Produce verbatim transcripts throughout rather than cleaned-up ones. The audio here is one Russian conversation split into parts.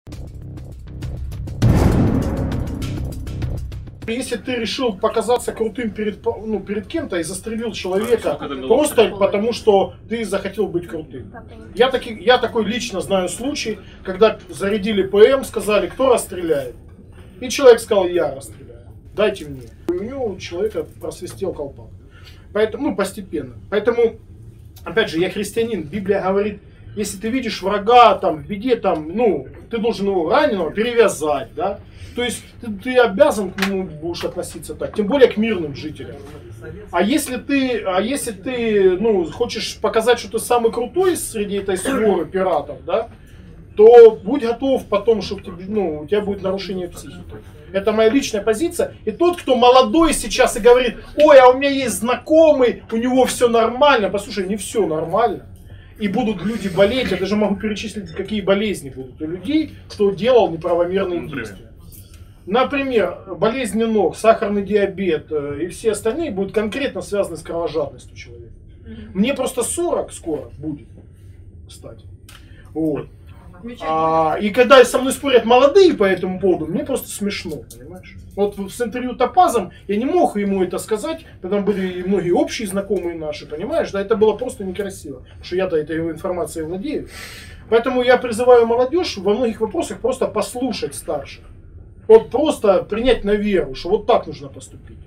Если ты решил показаться крутым перед, ну, перед кем-то и застрелил человека просто потому, что ты захотел быть крутым. Я, таки, я такой лично знаю случай, когда зарядили ПМ, сказали, кто расстреляет. И человек сказал, я расстреляю, дайте мне. И у него у человека просвистел колпак. Поэтому, ну, постепенно. Поэтому, опять же, я христианин, Библия говорит, если ты видишь врага там, в беде, там, ну, ты должен его раненого перевязать, да? То есть ты, ты обязан к нему будешь относиться так, тем более к мирным жителям. А если ты, а если ты ну, хочешь показать, что ты самый крутой среди этой своры пиратов, да, то будь готов потом, что тебе, ну, у тебя будет нарушение психики. Это моя личная позиция. И тот, кто молодой сейчас и говорит, ой, а у меня есть знакомый, у него все нормально. Послушай, не все нормально. И будут люди болеть, я даже могу перечислить, какие болезни будут у людей, кто делал неправомерные действия. Например, болезни ног, сахарный диабет и все остальные будут конкретно связаны с кровожадностью человека. Мне просто сорок скоро будет, кстати. Вот. А, и когда со мной спорят молодые по этому поводу, мне просто смешно, понимаешь? Вот с интервью Топазом я не мог ему это сказать, потому были и многие общие знакомые наши, понимаешь? Да, это было просто некрасиво, потому что я-то этой информацией владею. Поэтому я призываю молодежь во многих вопросах просто послушать старших. Вот просто принять на веру, что вот так нужно поступить.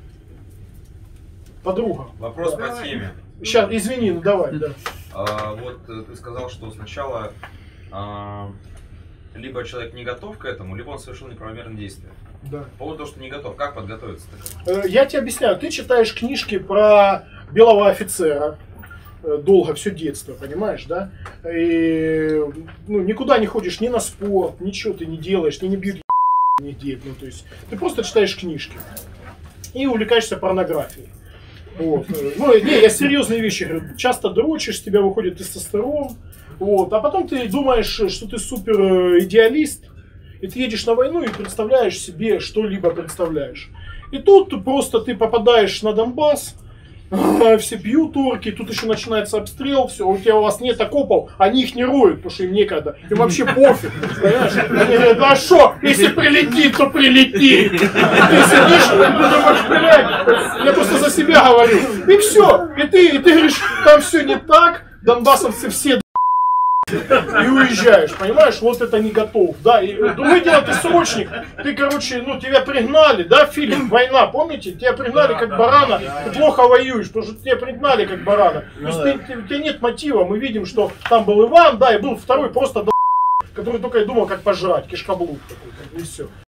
Подруга. Вопрос да. по теме. Сейчас, извини, ну давай, да. А, вот ты сказал, что сначала а, либо человек не готов к этому, либо он совершил неправомерные действия. Да. По поводу того, что не готов, как подготовиться? Я тебе объясняю, ты читаешь книжки про белого офицера. Долго, все детство, понимаешь, да? И ну, никуда не ходишь ни на спорт, ничего ты не делаешь, ни не бьют нигде, ну, то есть ты просто читаешь книжки и увлекаешься порнографией. Вот. Ну, не, я серьезные вещи говорю. Часто дрочишь, с тебя выходит тестостерон, вот. А потом ты думаешь, что ты супер идеалист, и ты едешь на войну и представляешь себе что-либо представляешь. И тут просто ты попадаешь на Донбасс, все пьют орки, тут еще начинается обстрел, все, у тебя у вас нет окопов, они их не роют, потому что им некогда, им вообще пофиг, понимаешь? Они говорят, а что, если прилетит, то прилетит. И ты сидишь, и ты думаешь, блядь, я просто за себя говорю. И все, и ты, и ты говоришь, там все не так, донбассовцы все и уезжаешь, понимаешь, вот это не готов, да, и другое дело, ты срочник, ты, короче, ну, тебя пригнали, да, фильм «Война», помните, тебя пригнали как барана, ты плохо воюешь, потому что тебя пригнали как барана, то есть ты, ты, у тебя нет мотива, мы видим, что там был Иван, да, и был второй просто, который только и думал, как пожрать, кишкоблуд такой, и все.